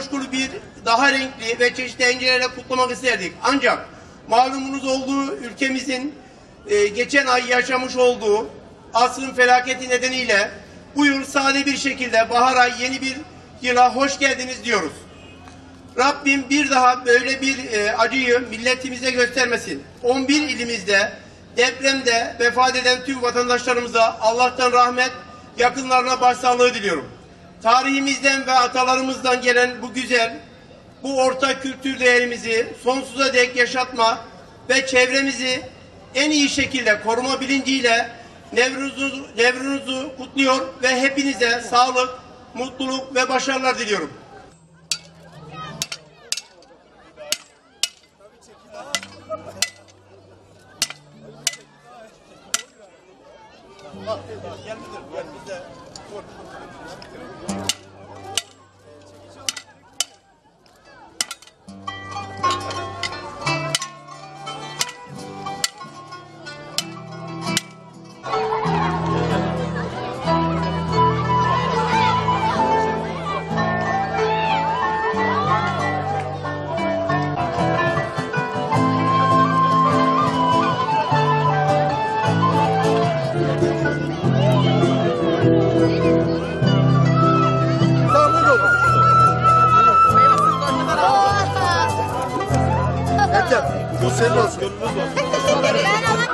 coşkulu bir, daha renkli ve çeşitli engellerle kutlamak isterdik. Ancak malumunuz olduğu ülkemizin geçen ay yaşamış olduğu asrın felaketi nedeniyle bu yıl sade bir şekilde bahar ayı yeni bir yıla hoş geldiniz diyoruz. Rabbim bir daha böyle bir acıyı milletimize göstermesin. 11 ilimizde depremde vefat eden tüm vatandaşlarımıza Allah'tan rahmet, yakınlarına başsağlığı diliyorum. Tarihimizden ve atalarımızdan gelen bu güzel, bu ortak kültür değerimizi sonsuza dek yaşatma ve çevremizi en iyi şekilde koruma bilinciyle Nevruz'u kutluyor ve hepinize sağlık, mutluluk ve başarılar diliyorum. Gel bize. Bu senin olsun. Ben